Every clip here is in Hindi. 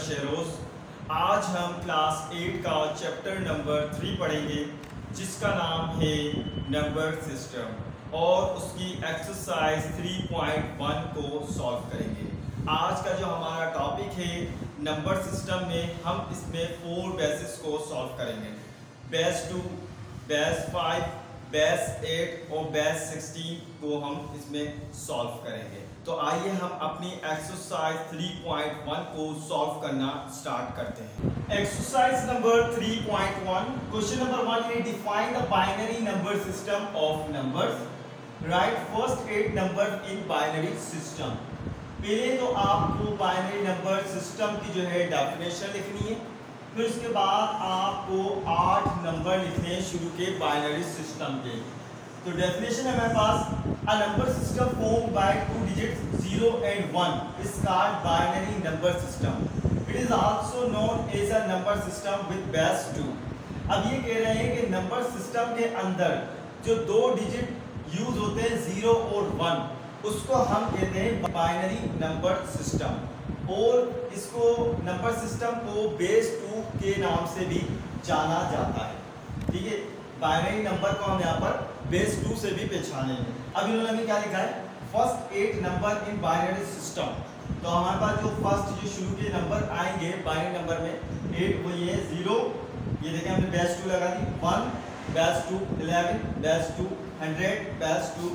शहरोज। आज हम क्लास 8 का चैप्टर नंबर 3 पढ़ेंगे जिसका नाम है नंबर सिस्टम और उसकी एक्सरसाइज 3.1 को सॉल्व करेंगे। आज का जो हमारा टॉपिक है नंबर सिस्टम में हम इसमें 4 बेसिस को सॉल्व करेंगे। बेस 2, बेस 5, बेस 8 और बेस 16 को हम इसमें सॉल्व करेंगे। तो आइए हम अपनी एक्सरसाइज 3.1 को सॉल्व करना स्टार्ट करते हैं। Exercise number 3.1, question number 1 is define the binary number system of numbers. Write first 8 numbers in binary system. पहले तो आपको बाइनरी नंबर सिस्टम की जो है डेफिनेशन लिखनी है, फिर उसके बाद आपको 8 नंबर लिखने शुरू के बाइनरी सिस्टम के। तो डेफिनेशन है हमारे पास, a number system formed by 2 digits 0 and 1 is called binary number system. It is also known as a number system with base 2. अब ये कह रहे हैं कि नंबर सिस्टम के अंदर जो 2 डिजिट यूज होते हैं 0 और 1, उसको हम कहते हैं बाइनरी नंबर सिस्टम और इसको नंबर सिस्टम को बेस 2 के नाम से भी जाना जाता है। ठीक है, बाइनरी नंबर को हम यहाँ पर बेस 2 से भी पहचानेंगे। अब इन्होंने क्या लिखा है, first 8 number in binary system. तो हमारे पास जो फर्स्ट जो शुरू के नंबर आएंगे बाइनरी नंबर में 8, वो ये 0, ये देखें हमने बेस 2 लगा दी, 1, base 2 11, base 2 100, base 2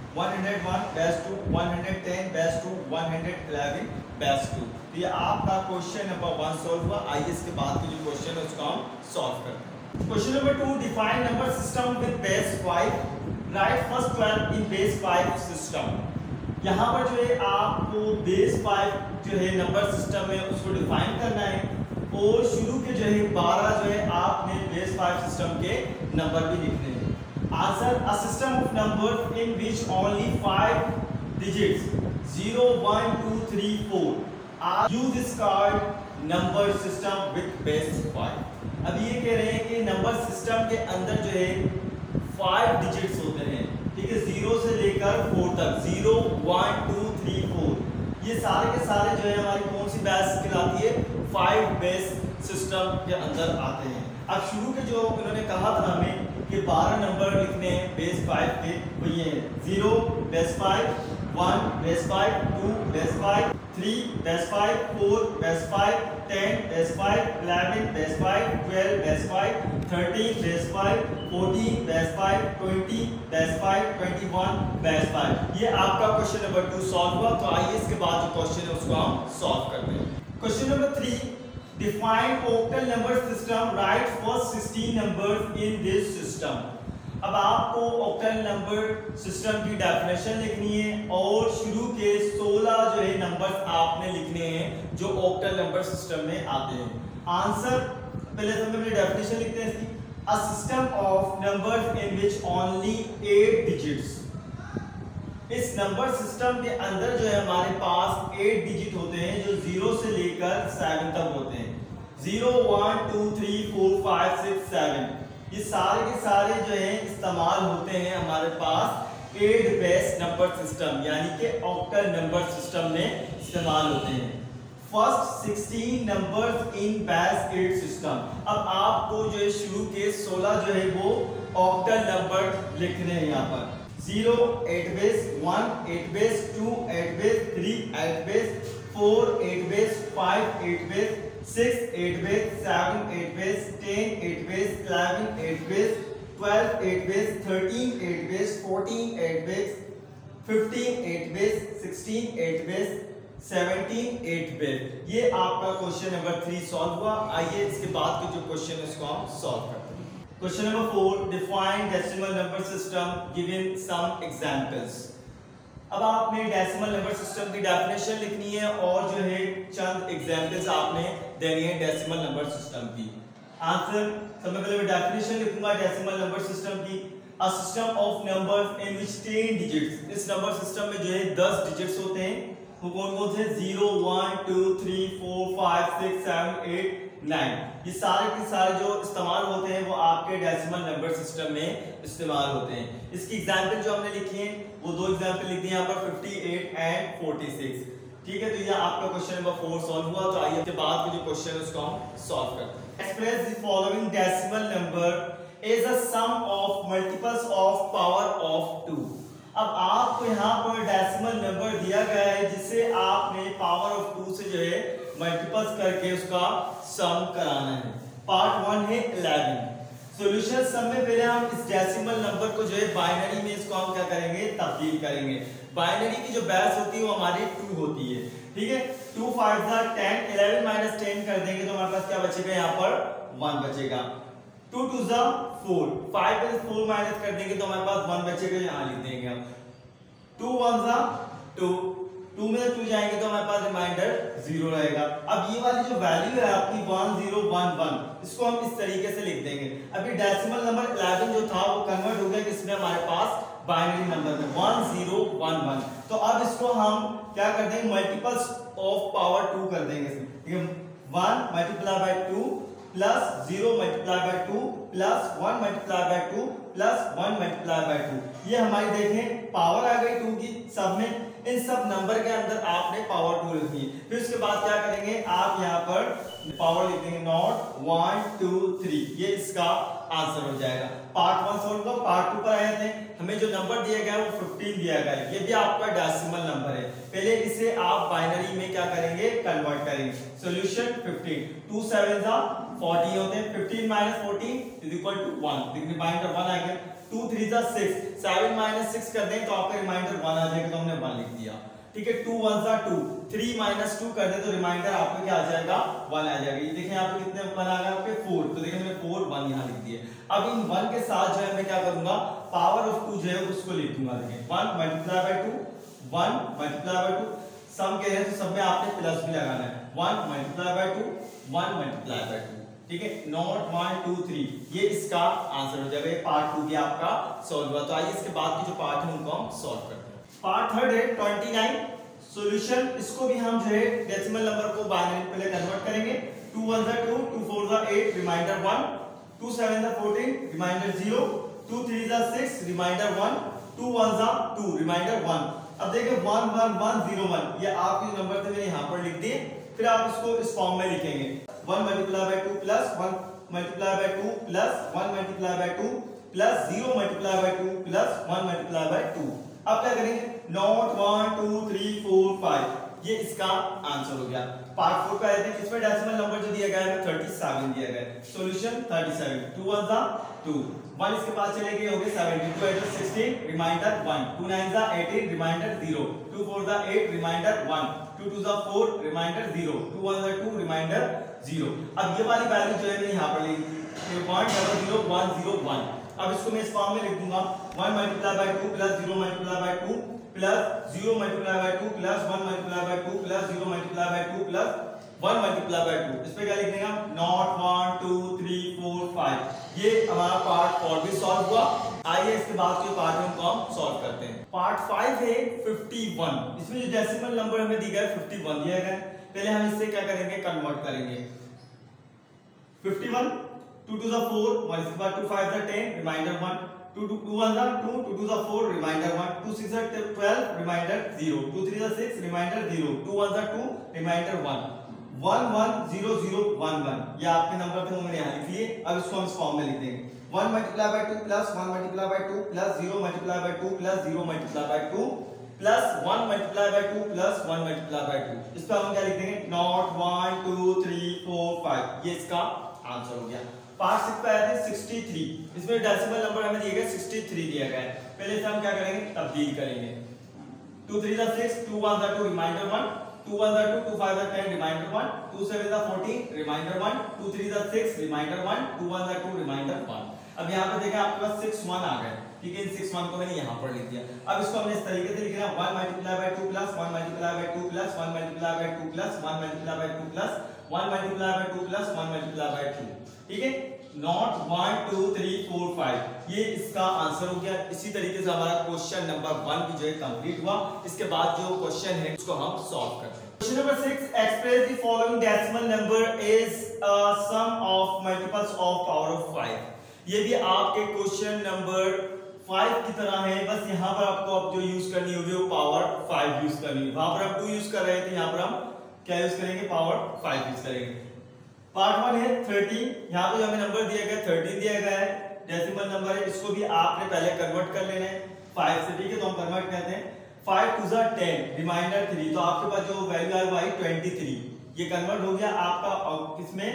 101, base 2 110, base 2 111, base 2। तो ये आपका क्वेश्चन नंबर 1 सॉल्व हुआ। आइए इसके बाद के जो क्वेश्चन है उसको हम सॉल्व करते हैं। Question number 2, define number system with base 5। Right first 12 in base 5 system. यहाँ पर जो है आपको बेस 5 जो है नंबर सिस्टम है उसको डिफाइन करना है और शुरू के जो है 12 जो है आपने बेस 5 सिस्टम के नंबर भी लिखने हैं। Answer, a system of numbers in which only 5 digits 0, 1, 2, 3, 4 are used is called number system with base 5. अब ये कह रहे हैं कि नंबर सिस्टम के अंदर जो है 5 डिजिट्स होते हैं, ठीक है, 0 से लेकर 4 तक, 0, 1, 2, 3, 4, ये सारे के सारे जो है हमारी कौन सी बेस कहलाती है, 5 बेस सिस्टम के अंदर आते हैं। अब शुरू के जो उन्होंने कहा था हमें कि 12 नंबर लिखने हैं बेस 5 के, वो ये है 0 base 5, 1 base 5, 2 base 5, 3 base 5, 4 base 5, 10 base 5, 11 base 5, 12 base 5, 13 base 5, 14 base 5, 20 base 5, 21 base 5। ये आपका क्वेश्चन नंबर 2 सॉल्व हुआ। तो आइए इसके बाद जो क्वेश्चन है उसको हम सॉल्व करते हैं। Question number 3, define octal number system. Write first 16 numbers in this system. अब आपको octal number system की डेफिनेशन लिखनी है और शुरू के 16 जो है नंबर्स आपने लिखने हैं जो octal number system में आते हैं। आंसर पहले तो हम डेफिनेशन लिखते हैं इसकी, a system of numbers in which only 8 digits। इस नंबर सिस्टम के अंदर जो है हमारे पास 8 डिजिट होते हैं जो 0 से लेकर 7 तक होते हैं। 0, 1, 2, 3, 4, 5, 6, 7 ये सारे के सारे जो है इस्तेमाल होते हैं हमारे पास 8 बेस नंबर सिस्टम यानी कि ऑक्टल नंबर सिस्टम में इस्तेमाल होते हैं। First 16 numbers in base 8 system. अब आपको जो है शुरू के 16 जो है वो ऑक्टल नंबर लिखने हैं यहाँ पर। 0 8 base, 1 8 base, 2 8 base, 3 8 base, 4 8 base, 5 8 base, 6 8 base, 7 8 base, 10 8 base, 11 8 base, 12 8 base, 13 8 base, 14 8 base, 15 8 base, 16 8 base, 17 8 base. ये आपका क्वेश्चन नंबर 3 सॉल्व हुआ। आइए इसके बाद के जो क्वेश्चन है उसको हम सॉल्व करते हैं। Question number 4, define decimal number system given some examples. अब आपने डेसिमल नंबर सिस्टम की डेफिनेशन लिखनी है और जो है चंद एग्जांपल्स आपने देनी है डेसिमल नंबर सिस्टम की। आंसर सबसे पहले मैं डेफिनेशन लिखूंगा डेसिमल नंबर सिस्टम की, a system of numbers in which 10 digits। इस नंबर सिस्टम में जो है 10 डिजिट्स होते हैं, वो कौन कौन से, 0 1 2 3 4 5 6 7 8 9। ये सारे के सारे जो इस्तेमाल होते हैं वो आपके डेसिमल नंबर सिस्टम में इस्तेमाल होते हैं। इसकी एग्जांपल जो हमने लिखी है वो 2 एग्जांपल लिख दी यहाँ पर 58 एंड 46। ठीक है, तो ये आपका क्वेश्चन नंबर 4 सॉल्व हुआ। तो आइए इसके बाद के जो क्वेश्चन है उसको हम सॉल्व करते हैं। Express the following decimal number is a sum of multiples of power of 2। अब आपको यहाँ पर डेसिमल नंबर दिया गया है जिसे आपने पावर ऑफ 2 से जो है मल्टीपल्स करके उसका सम कराना है। पार्ट 1 है 11। सॉल्यूशन सम में पहले हम इस डेसिमल नंबर को जो है बाइनरी में इसको हम क्या करेंगे, तब्दील करेंगे। बाइनरी की जो बेस होती है वो हमारी 2 होती है, ठीक है। 2 5 10, 11 माइनस 10 कर देंगे तो हमारे पास क्या बचेगा, यहाँ पर 1 बचेगा। 2 2 4, 5 में 4 माइनस कर देंगे तो हमारे पास 1 बचेगा, यहाँ लिख देंगे हम। 2 1 2, 2 में 2 जाएंगे तो हमारे पास रिमाइंडर 0 रहेगा। अब ये वाली जो वैल्यू है आपकी 1011, इसको हम इस तरीके से लिख देंगे। अभी डेसिमल नंबर 11 जो था वो कन्वर्ट हो गया किसमें, हमारे पास बाइनरी नंबर में 1011। तो अब इसको हम क्या कर देंगे, मल्टीपल्स ऑफ पावर 2 कर देंगे इसमें, ठीक है। 1 multiply by 2 plus 0 multiply by 2 plus 1 multiply by 2 plus 1 multiply by 2। ये हमारी देखें पावर आ गई 2 की सब में। इन सब नंबर के अंदर आपने पावर 2 लिखनी है। फिर उसके बाद क्या करेंगे, आप यहाँ पर पावर लिख देंगे नॉट 1 2 3, ये इसका आंसर हो जाएगा। पार्ट 1 सॉल्व करो। पार्ट 2 पर आए थे, हमें जो नंबर दिया गया है वो 15 दिया गया है। ये भी आपका डेसिमल नंबर है। पहले इसे आप बाइनरी में क्या करेंगे, कन्वर्ट करेंगे। सॉल्यूशन 15, 2 7 40 होते हैं। 15 minus 40 is equal to 1, remainder 1 आ गया। 2 3 6, 7 माइनस 6 कर दें तो आपका रिमाइंडर 1 आ जाएगा, तो हमने 1 लिख दिया, ठीक है। 2 1 2, 3 माइनस 2 कर दें तो रिमाइंडर आपको क्या आ जाएगा, 1 आ जाएगा। ये देखें यहाँ पे कितने 1 आ गया आपके 4, तो देखिए मैंने 4 1 यहाँ लिख दिए। अब इन 1 के साथ जो है मैं क्या करूंगा, पावर ऑफ 2 जो है उसको लिख दूंगा। देखिए 1 multiply by 2, 1 multiply by 2, sum कह रहे हैं तो सब में आपने प्लस भी लगाना है। 1 मल्टीप्लाई बाय 2, 1 मल्टीप्लाई बाय 2, ठीक है। नॉट 1 2 3, ये इसका आंसर हो जाएगा। पार्ट 2 भी आपका सॉल्व हुआ। तो आइए इसके बाद की जो पार्ट है उनको हम सॉल्व करते हैं। पार्ट 3 है 29 सॉल्यूशन। इसको भी हम जो है डेसिमल नंबर को बाइनरी में पहले कन्वर्ट करेंगे। 2 1 2, 2 4 8, रिमाइंडर 1, 2 7 14, रिमाइंडर 0, 2 3 6, रिमाइंडर 1, 2 1 2, रिमाइंडर 1। अब देखिए 1 1 1 0 1, ये आपके नंबर थे मैंने यहाँ पर लिख दिए। फिर आप इसको इस फॉर्म में लिखेंगे 1 multiply by 2 plus 1 multiply by 2 plus 1 multiply by 2 plus 0 multiply by 2 plus 1 multiply by 2। अब क्या करेंगे, नॉट 1 2 3 4 5, ये इसका आंसर हो गया। पार्ट 4 का आते हैं, इसमें डेसिमल नंबर जो दिया गया है 37 दिया गया है। सॉल्यूशन 37, 2 1 2, 1 इसके पास चले गए, हो गए 70, 2 8 16, remainder 1, 2 9 18, remainder 0, 2 4 8, remainder 1, 2 2 4, remainder 0, 2 1 2, remainder 0। अब ये वाली वैल्यू जो है मैंने यहाँ पर लिखी 1000101। अब इसको मैं इस फॉर्म में लिख दूंगा 1 multiply by 2 plus 0 multiply by 2 plus 0 multiply by 2 plus 1 multiply by 2 plus 0 multiply by 2 plus 1 multiply by 2। इस पे क्या लिख देंगे हम, नॉट 1 2 3 4 5। ये हमारा पार्ट 4 भी सॉल्व हुआ। आइए इसके बाद के पार्ट में हम सॉल्व करते हैं। पार्ट 5 है 51। इसमें जो डेसिमल नंबर हमें दिया गया है 51 दिया गया है। पहले हम इससे क्या करेंगे, कन्वर्ट करेंगे। 51, 2 2 4, 1 इसके बाद 2 5 10, remainder 1, 2 2 2 1 2, 2 2 4, remainder 1, 2 6 12, remainder 0, 2 3 6, remainder 0, 2 1 2, remainder 1, 1 1 0 0 1 1। ये आपके नंबर थे, मैंने यहाँ लिख लिए। अब इसको हम इस फॉर्म में लिख देंगे 1 multiply by 2 plus 1 multiply by 2 plus 0 multiply by 2 plus 0 multiply by 2 plus 1 multiply by 2 plus 1 multiply by 2। इस पे हम क्या लिख देंगे, नॉट 1 2 3 4 5। ये इसका आंसर हो गया। पार्ट 6 पे आए थे 63। इसमें डेसिमल नंबर हमें दिया गया 63 दिया गया है। पहले से हम क्या करेंगे, तब्दील करेंगे। 2 3 6, 2 1 2, remainder 1, 2 1 2, 2 5 10, remainder 1, 2 7 14, remainder 1, 2 3 6, remainder 1, 2 1 2, remainder 1। अब यहाँ पे देखें आपके पास 6 1 आ गए, ठीक है। इन 6 1 को मैंने यहाँ पर लिख दिया। अब इसको हमने इस तरीके से लिखना है 1 multiply by 2 plus 1 multiply by 2 plus 1 multiply by 2 plus 1 multiply by 2 plus 1 multiply by 2 plus 1 multiply by 2, ठीक है। नॉट 1 2 3 4 5, ये इसका आंसर हो गया। इसी तरीके से हमारा क्वेश्चन नंबर 1 भी जो है कंप्लीट हुआ। इसके बाद जो क्वेश्चन है उसको हम सॉल्व करते हैं। Question number 6, express the following decimal number is sum of multiples of power of 5। ये भी आपके क्वेश्चन नंबर 5 की तरह है, बस यहाँ पर आपको अब जो यूज करनी होगी वो पावर 5 यूज करनी है। वहां पर हम 2 यूज कर रहे थे, यहाँ पर हम क्या यूज करेंगे, पावर 5 यूज करेंगे। पार्ट 1 है 13, यहाँ पे जो हमें नंबर दिया गया 13 दिया गया है, डेसिमल नंबर है, इसको भी आपने पहले कन्वर्ट कर लेना है 5 से, ठीक है। तो हम कन्वर्ट करते हैं 5 टू 10 रिमाइंडर 3, तो आपके पास जो वैल्यू आई वो आई 23, ये कन्वर्ट हो गया आपका किसमें,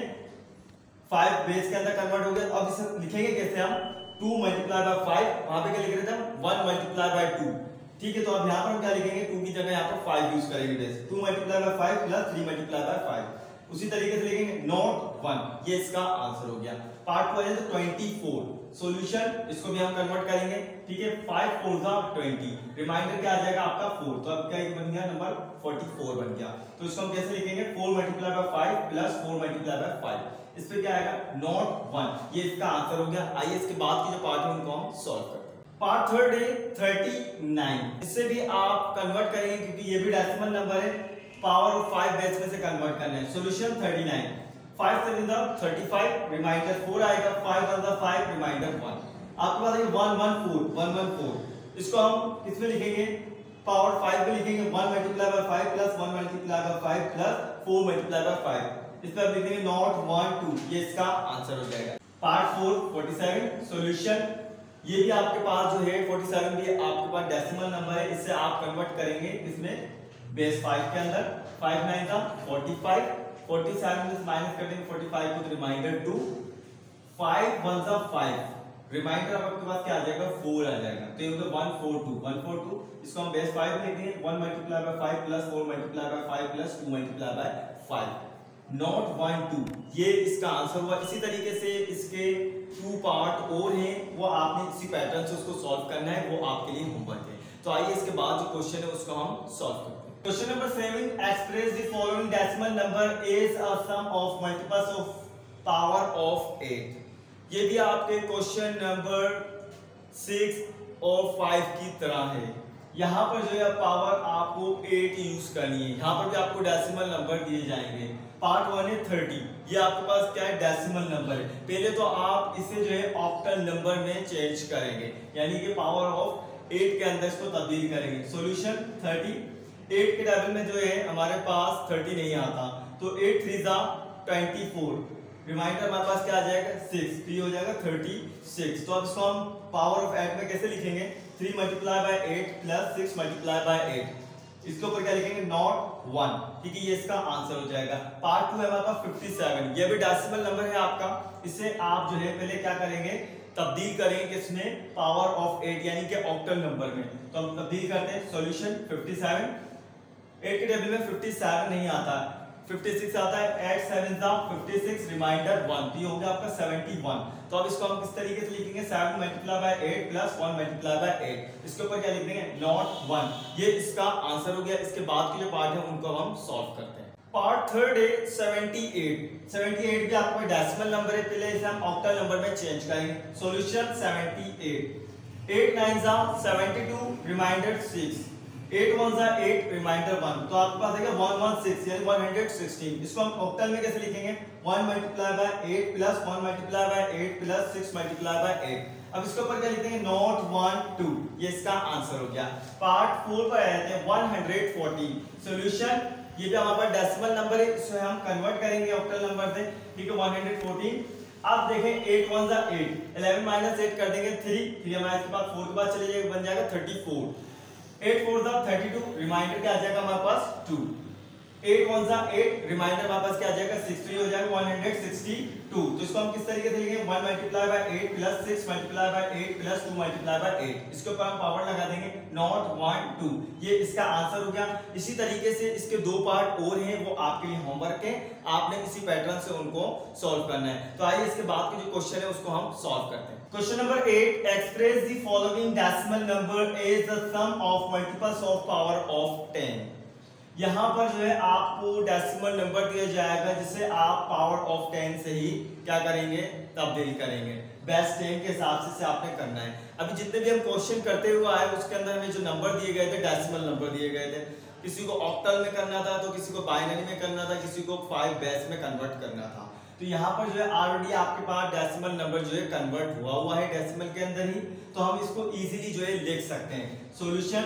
5 बेस के अंदर कन्वर्ट हो गया। अब इसे लिखेंगे कैसे हम, 2 मल्टीप्लाई बाय 5, वहां पे क्या लिख रहे थे हम, 1 मल्टीप्लाई बाय 2, ठीक है। तो अब यहाँ पर हम क्या लिखेंगे, 2 की जगह यहाँ पर 5 यूज करेंगे base, 2 multiply by 5 plus 3 multiply by 5, उसी तरीके से लिखेंगे नॉट 1, ये इसका आंसर हो गया। पार्ट 2 है 24, सॉल्यूशन इसको भी हम कन्वर्ट करेंगे, ठीक है। 5 4 जा 20, रिमाइंडर क्या आ जाएगा आपका 4, तो अब क्या बन गया, नंबर 44 बन गया। तो इसको हम कैसे लिखेंगे, 4 multiply by 5 plus 4 multiply by 5, इस पे क्या आएगा, नॉट 1, ये इसका आंसर हो गया। आइए इसके बाद की जो पार्ट है उनको हम सॉल्व करते हैं। पार्ट 3 है 39, इससे भी आप कन्वर्ट करेंगे क्योंकि ये भी डेसिमल नंबर है, पावर ऑफ 5 बेस में से कन्वर्ट करना है। सॉल्यूशन 39, 5 7 द 35, रिमाइंडर 4 आएगा, 5 1 द 5, रिमाइंडर 1, आपके पास है 114, इसको हम किसमें लिखेंगे, पावर 5 पे लिखेंगे, 1 multiply by 5 plus 1 multiply by 5 plus 4 multiply by 5, इस पे आप लिखेंगे नॉट 1 2, ये इसका आंसर हो जाएगा। पार्ट 4 47, सॉल्यूशन, ये भी आपके पास जो है 47 भी आपके पास डेसिमल नंबर है, इससे आप कन्वर्ट करेंगे इसमें बेस 5 के अंदर, 5 9 का 45, 47 में माइनस कर देंगे 45 को, तो रिमाइंडर 2, 5 1 जा 5, रिमाइंडर अब आपके पास क्या आ जाएगा, 4 आ जाएगा, तो ये होगा 142, इसको हम बेस 5 में लिख देंगे, 1 multiply by 5 plus 4 multiply by 5 plus 2 multiply by 5, not 1 2, ये इसका आंसर हुआ। इसी तरीके से इसके 2 पार्ट और हैं, वो आपने इसी पैटर्न से उसको सॉल्व करना है, वो आपके लिए होमवर्क है। तो आइए इसके बाद जो क्वेश्चन है उसको हम सॉल्व करते हैं। Question number 7, express the following decimal number as a sum of multiples of power of 8। ये भी आपके क्वेश्चन नंबर 6 और 5 की तरह है। यहाँ पर जो है पावर आपको 8 यूज करनी है, यहाँ पर भी आपको डेसिमल नंबर दिए जाएंगे। पार्ट 1 है 30, ये आपके पास क्या है, डेसिमल नंबर है। पहले तो आप इसे जो है ऑक्टल नंबर में चेंज करेंगे, यानी कि पावर ऑफ 8 के अंदर इसको तब्दील करेंगे। सॉल्यूशन 30, 8 के टेबल में जो है हमारे पास 30 नहीं आता, तो 8 3 जा 24, रिमाइंडर हमारे पास क्या आ जाएगा 6, तो ये हो जाएगा 36। तो अब इसको हम पावर ऑफ 8 में कैसे लिखेंगे, 3 multiply by 8 plus 6 multiply by 8, इसके ऊपर क्या लिखेंगे, नॉट 1, ठीक है, ये इसका आंसर हो जाएगा। पार्ट 2 है हमारे पास 57, ये भी डेसिमल नंबर है आपका, इसे आप जो है पहले क्या करेंगे, तब्दील करेंगे किसमें, पावर ऑफ 8 यानी कि ऑक्टल नंबर में। तो हम तब्दील करते हैं, सॉल्यूशन 57, 8 के टेबल में 57 नहीं आता, 56 आता है, 8 7 जा 56, रिमाइंडर 1, तो ये हो गया आपका 71। तो अब इसको हम किस तरीके से लिखेंगे, 7 multiply by 8 plus 1 multiply by 8, इसके ऊपर क्या लिख देंगे, नॉट 1, ये इसका आंसर हो गया। इसके बाद के जो पार्ट है उनको हम सॉल्व करते हैं। पार्ट 3 है 78, 78 भी आपको डेसिमल नंबर है, पहले इसे हम ऑक्टल नंबर में चेंज करेंगे। सॉल्यूशन 78, 8 9 जा 72, रिमाइंडर 6, 8 1 जा 8, रिमाइंडर 1, तो आपके पास आएगा 116 यानी 116। इसको हम ऑक्टल में कैसे लिखेंगे, 1 multiply by 8 plus 1 multiply by 8 plus 6 multiply by 8। अब इसके ऊपर क्या लिखेंगे, नॉट 1 2, ये इसका आंसर हो गया। पार्ट 4 पर आते हैं 114, सॉल्यूशन, ये भी हमारे पास डेसिमल नंबर है, इसे हम कन्वर्ट करेंगे ऑक्टल नंबर से, ठीक है, 114। अब देखें 8 1 जा 8, 11 माइनस 8 कर देंगे 3 हमारे इसके पास 4 के बाद चले जाएगा, बन जाएगा 34, 8 4 जा 32, रिमाइंडर क्या आ जाएगा हमारे पास 2, 8 1 जा 8, रिमाइंडर हमारे पास क्या आ जाएगा 6, तो ये हो जाएगा 162। तो इसको हम किस तरीके से लिखेंगे, 1 multiply by 8 plus 6 multiply by 8 plus 2 multiply by 8, इसके ऊपर हम पावर लगा देंगे, नॉट 1 2, ये इसका आंसर हो गया। इसी तरीके से इसके 2 पार्ट और हैं, वो आपके लिए होमवर्क है, आपने इसी पैटर्न से उनको सॉल्व करना है। तो आइए इसके बाद के जो क्वेश्चन है उसको हम सॉल्व करते हैं। Question number 8, express the following decimal number as the sum of multiples of power of 10। यहाँ पर जो है आपको डेसिमल नंबर दिया जाएगा जिसे आप पावर ऑफ 10 से ही क्या करेंगे, तब्दील करेंगे। बेस 10 के हिसाब से आपने करना है। अभी जितने भी हम क्वेश्चन करते हुए आए उसके अंदर हमें जो नंबर दिए गए थे, डेसिमल नंबर दिए गए थे, किसी को ऑक्टल में करना था, तो किसी को बाइनरी में करना था, किसी को 5 बेस में कन्वर्ट करना था। तो यहाँ पर जो है ऑलरेडी आपके पास डेसिमल नंबर जो है कन्वर्ट हुआ है डेसिमल के अंदर ही, तो हम इसको इजीली जो है लिख सकते हैं सॉल्यूशन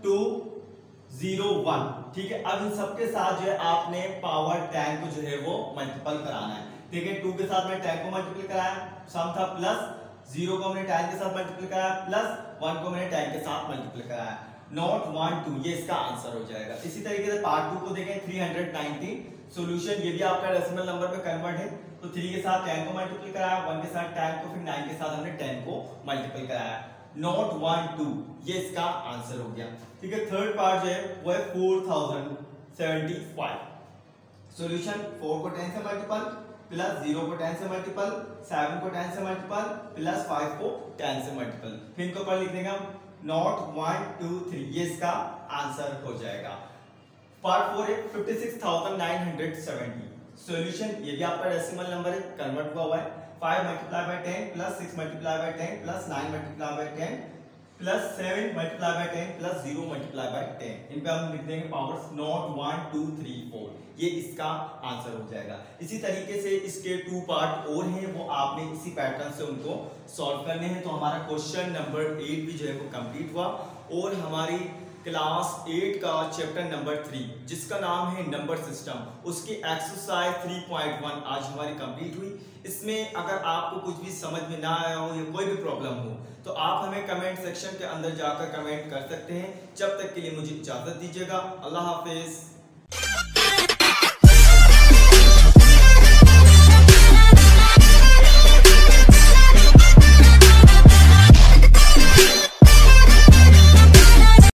201। ठीक है, अब इन सबके साथ जो है आपने पावर 10 को जो है वो मल्टीपल कराना है। ठीक है, 2 के साथ मैंने 10 को मल्टीपल कराया, सम था प्लस 0 को हमने 10 के साथ मल्टीपल कराया, प्लस 1 को मैंने 10 के साथ मल्टीपल कराया, नॉट 1 2, ये इसका आंसर हो जाएगा। इसी तरीके से पार्ट 2 को देखें 390 सॉल्यूशन, ये भी आपका डेसिमल नंबर में कन्वर्ट है, तो 3 के साथ 10 को मल्टीपल कराया, 1 के साथ 10 को, फिर 9 के साथ हमने 10 को मल्टीपल कराया, नॉट 1 2, ये इसका आंसर हो गया। ठीक है, थर्ड पार्ट जो है वो है 4075 सॉल्यूशन, 4 को 10 से मल्टीपल, प्लस 0 को 10 से मल्टीपल, 7 को 10 से मल्टीपल, प्लस 5 को 10 से मल्टीपल, फिर इनको पर लिख देंगे हम नॉट 1 2 3, ये इसका आंसर हो जाएगा। पार्ट 4 है 56970 सॉल्यूशन, ये भी आपका डेसिमल नंबर है, कन्वर्ट हुआ है, 5 multiply by 10 plus 6 multiply by 10 plus 9 multiply by 10 plus 7 multiply by 10 plus 0 multiply by 10, इन पे हम लिख देंगे पावर्स नॉट 1 2 3 4, ये इसका आंसर हो जाएगा। इसी तरीके से इसके 2 पार्ट और हैं, वो आपने इसी पैटर्न से उनको सॉल्व करने हैं। तो हमारा क्वेश्चन नंबर 8 भी जो है वो कंप्लीट हुआ, और हमारी क्लास 8 का चैप्टर नंबर 3 जिसका नाम है नंबर सिस्टम, उसकी एक्सरसाइज 3.1 आज हमारी कंप्लीट हुई। इसमें अगर आपको कुछ भी समझ में ना आया हो या कोई भी प्रॉब्लम हो तो आप हमें कमेंट सेक्शन के अंदर जाकर कमेंट कर सकते हैं। जब तक के लिए मुझे इजाज़त दीजिएगा, अल्लाह हाफिज़।